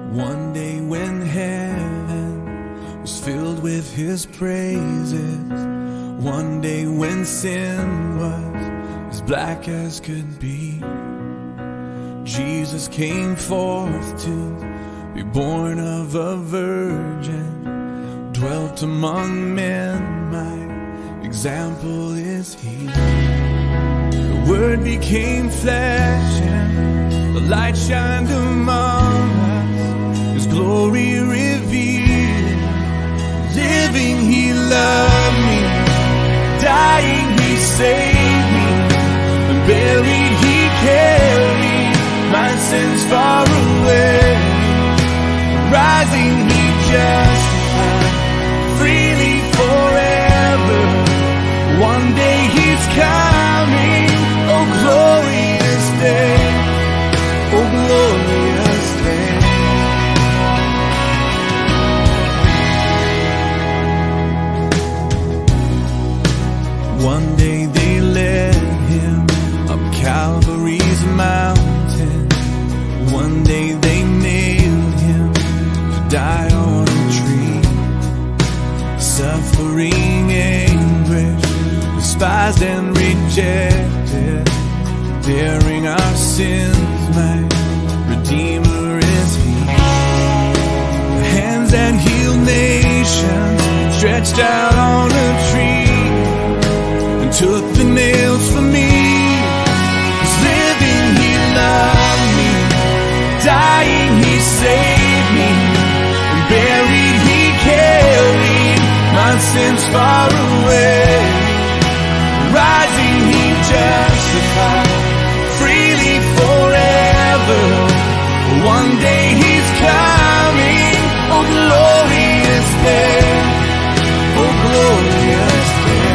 One day when heaven was filled with his praises, one day when sin was as black as could be, Jesus came forth to be born of a virgin, dwelt among men, my example is he. The Word became flesh and the light shined among us, his glory revealed. Living he loved me, dying he saved me, and buried he carried my sins far away. Rising he justified freely forever. One day he's coming, oh glorious day, oh glorious day. One day they led him up Calvary's mountain. One day they nailed him to die on a tree. Suffering anguish, despised and rejected, bearing our sins, my Redeemer is he. The hands that heal nations stretched out on a tree, and took the nails from me. He's living, he loved me, dying he saved me, and buried he carried my sins far away. Rising he justified freely forever. One day he's coming, oh glorious day, oh glorious day.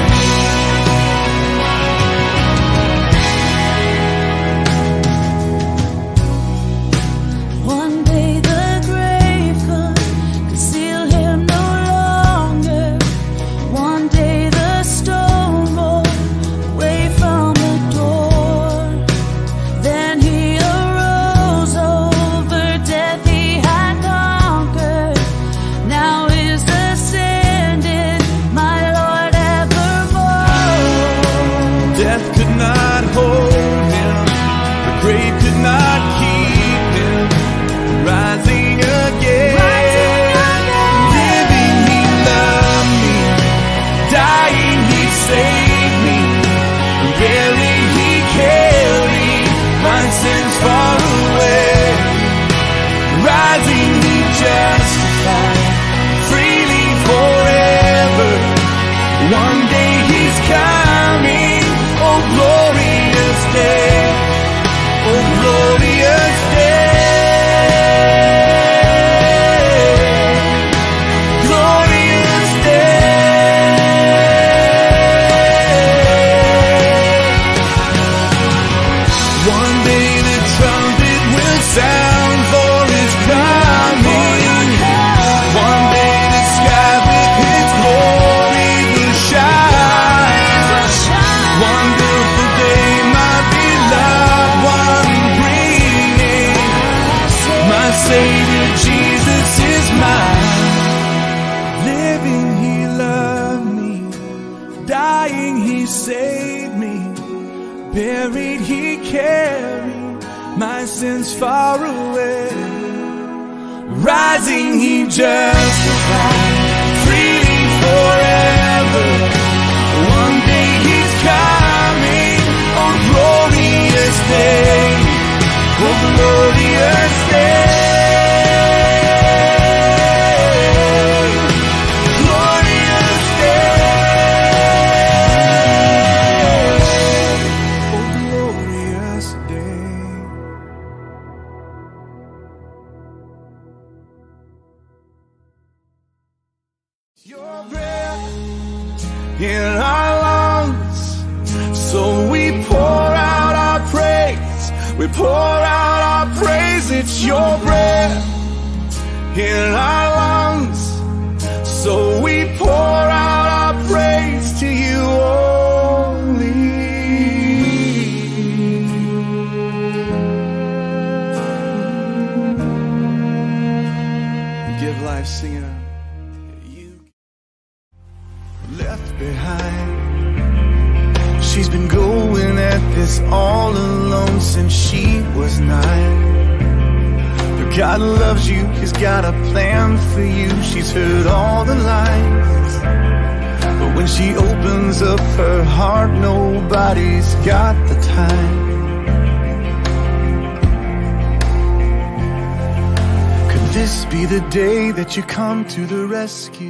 Far away. Rising he justified freely forever. One day he's coming, oh glorious day, oh glorious day. In our lungs, so we pour out our praise, we pour out our praise. It's your breath in our lungs, so we pour out our praise to you only. She's been going at this all alone since she was 9. But God loves you, He's got a plan for you. She's heard all the lies, but when she opens up her heart, nobody's got the time. Could this be the day that you come to the rescue?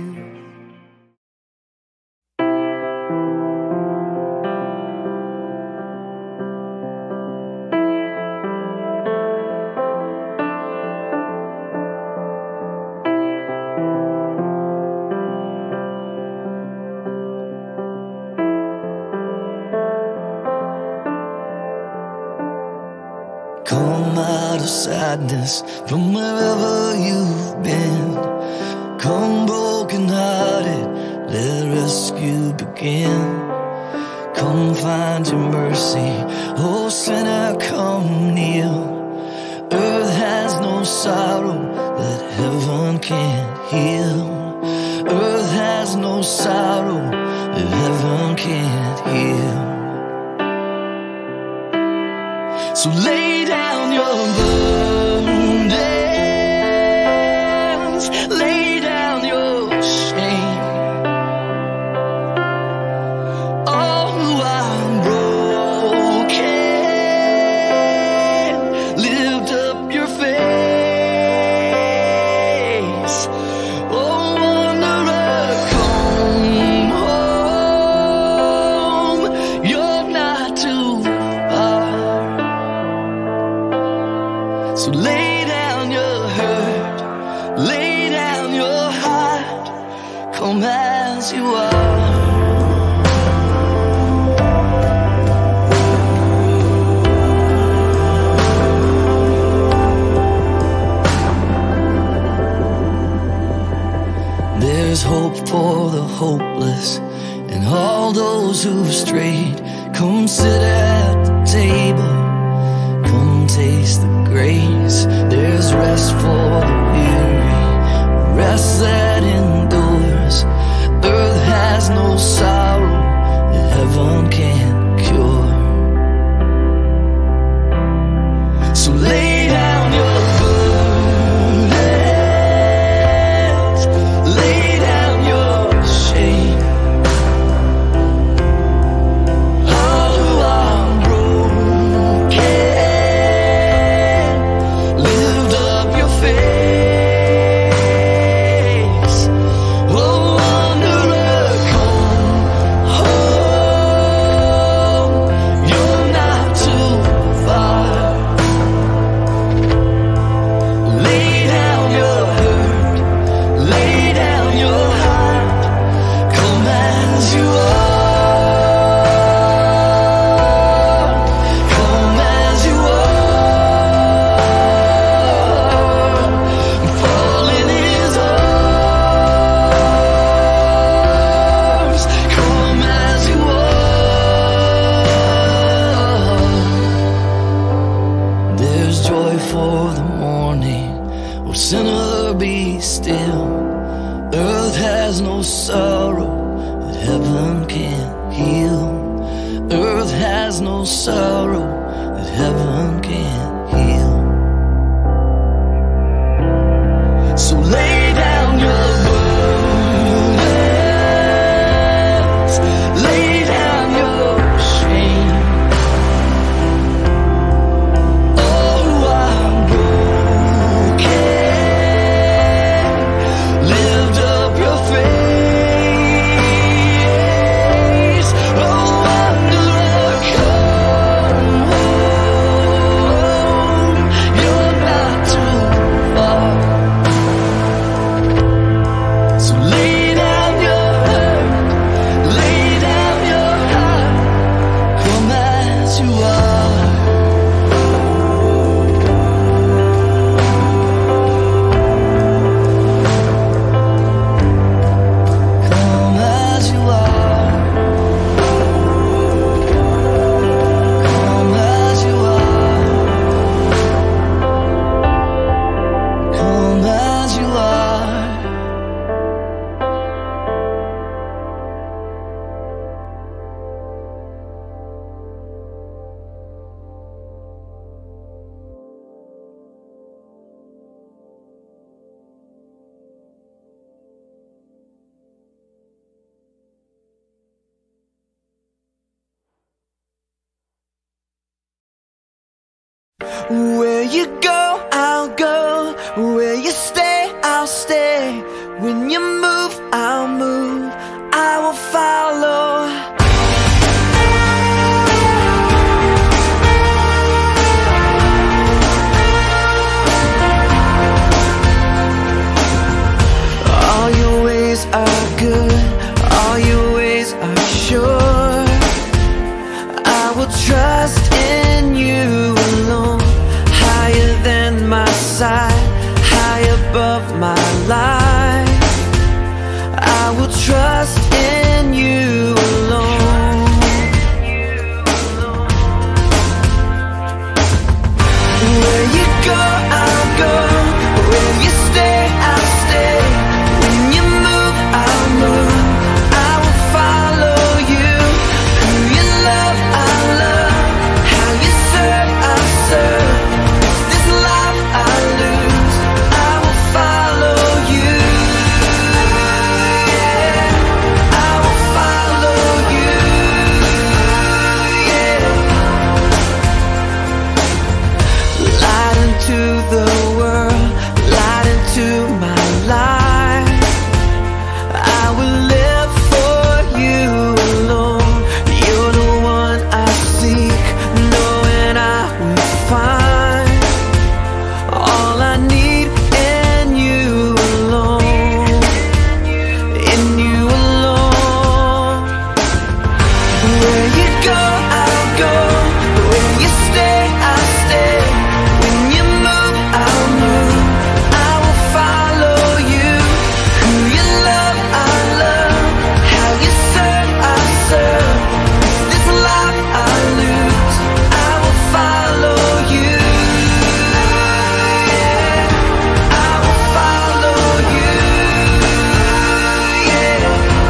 Come out of sadness from wherever you've been. Come broken hearted, let rescue begin. Come find your mercy, oh sinner, come kneel. Earth has no sorrow that heaven can't heal. Earth has no sorrow that heaven can't heal. So lay down your burdens, lay down your shame. Oh, I'm broken, lift up your face. Oh, wanderer, come home, you're not too far. So lay down your hurt, lay down your heart, come as you are. There's hope for the hopeless and all those who've strayed. Come sit at the table, come taste the grace. There's rest for the weary, rest that endures. Earth has no sorrow that heaven can't cure. So lay down your burdens, lay down your shame. Oh, I'm broken, lift up your face. Oh, wanderer, come home, you're not too far. Lay down your hurt, lay down your heart, come as you are, come as you are, fall in His arms, come as you are. There's joy for the morning, oh sinner, be still. Earth has no sorrow that heaven can't heal. Earth has no sorrow that heaven can't heal. So lay down your burdens, lay down your shame. Oh, I'm broken, lift up your face. Oh, wanderer, come home, Where you go, I'll go. Where you stay, I'll stay. When you move, I'll move. I will follow. All your ways are good. All your ways are sure. I will trust in you alone. Higher than my sight, high above my life. I will trust in you alone. Where you go, I'll go. Where you stay, I'll stay. When you move, I'll move. I will follow you. Who you love, I'll love. How you serve, I'll serve. This life I lose, I will follow you. Yeah, I will follow you. Yeah. Light into the world, light into my life. I will live for you alone. You're the one I seek, knowing I will find all I need in you alone. In you alone. Where you go, I'll go. Where you stay, I'll stay. When you move, I'll move. I will follow you. Who you love, I'll love. How you serve, I'll serve. This life I lose, I will follow you. Yeah, I will follow you. Yeah.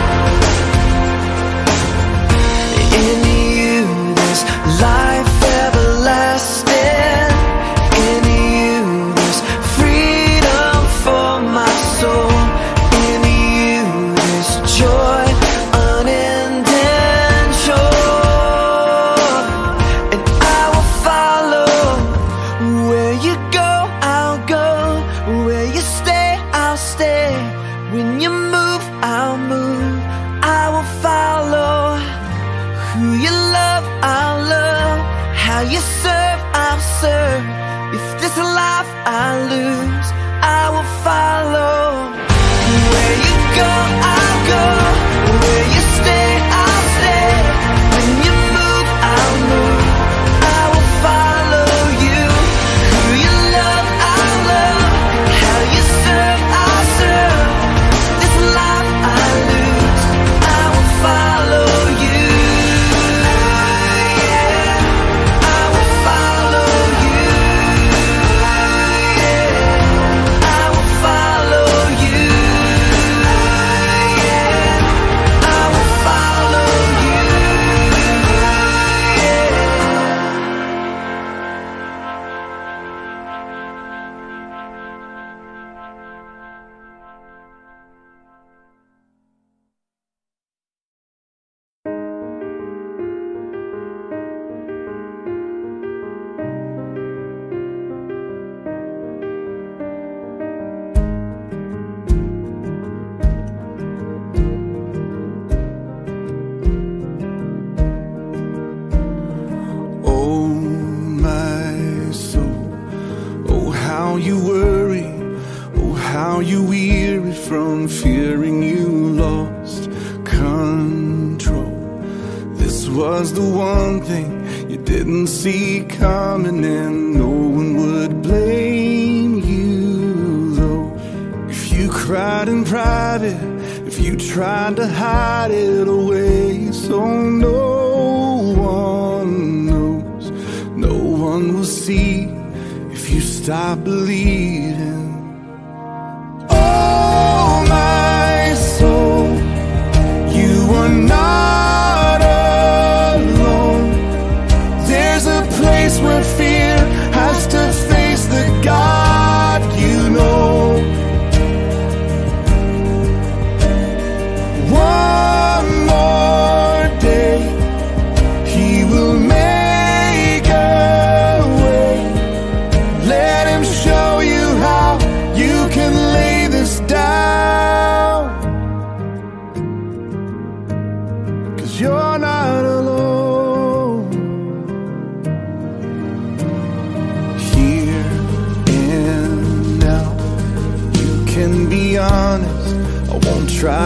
In you there's life everlasting. In you there's freedom for my soul. In you there's joy unending sure. And I will follow. Where you go, I'll go. Where you stay, I'll stay. When you move, I'll move. I will follow. Who you love, I'll love. How you serve, I'll serve. If this life I lose, I will follow. Where you go, I'll go. Where you stay, I'll stay. When you move, I'll move. I will follow you. Who you love, I'll love. How you serve, I'll serve. This life I lose, I will follow you. Yeah, I will follow you. Yeah, I will follow you. Yeah, I will follow you. Oh, my soul, oh, how you worry, oh, how you weary from fearing you lost control. This was the one thing you didn't see coming, and no one would blame you, though. If you cried in private, if you tried to hide it away, so no one knows, no one will see if you stop believing. Oh, my soul, you are not alone. There's a place where fear has to face the God you know. One more day, He will make a way.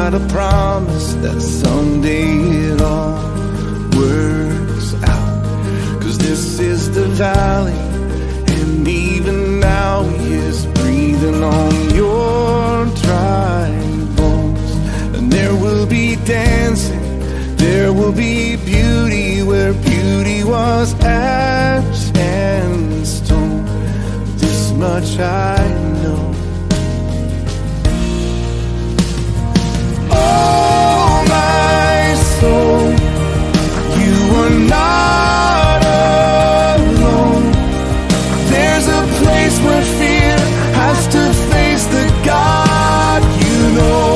got a promise that someday it all works out. 'Cause this is the valley, and even now He is breathing on your dry bones. And there will be dancing, there will be beauty where beauty was ash and stone. This much I know. Oh my soul, you are not alone. There's a place where fear has to face the God you know.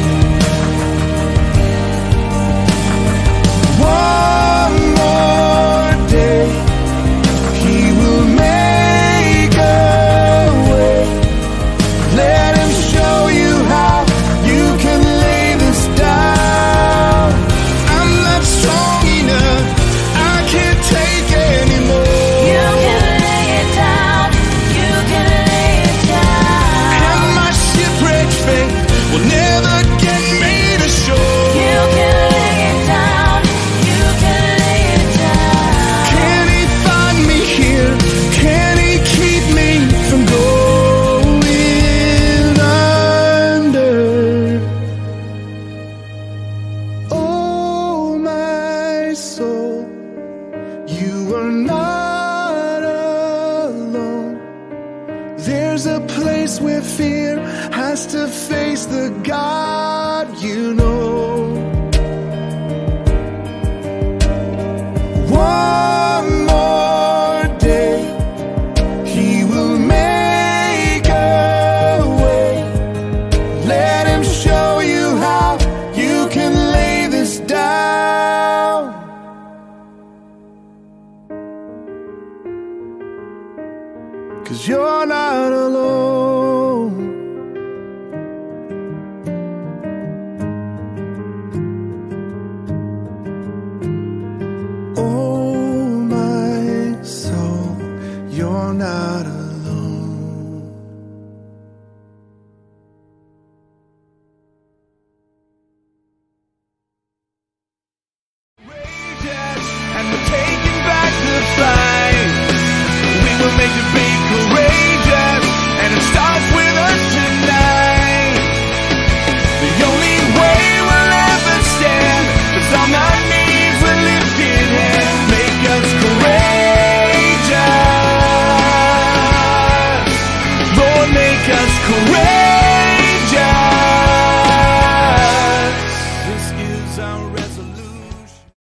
One more day, He will make a way. Let Him show you how you can lay this down. I'm not strong enough, I can't take anymore. You can lay it down, you can lay it down. And my shipwrecked faith will never get me to shore. You can lay it down, you can lay it down. Can He find me here? Can He keep me from going under? Oh my soul, you are not alone. There's a place where fear has to face the God you know. One more day, He will make a way. Let Him show you how you can lay this down. 'Cause you're not alone. Oh my soul, you're not alone. And we're taking back the fight. We will make it big, courageous, and it starts with us tonight. The only way we'll ever stand is on our knees with lifted hands. Make us courageous, Lord, make us courageous. This is our resolution.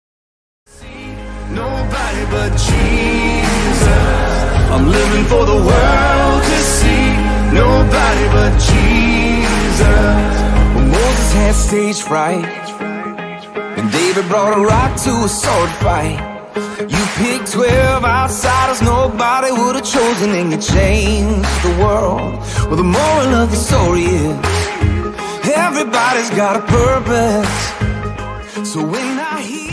Nobody but Jesus. I'm living for the world to see. Nobody but Jesus. When Moses had stage fright, and David brought a rock to a sword fight, you picked 12 outsiders nobody would have chosen, and you changed the world. Well, the moral of the story is everybody's got a purpose. So when I hear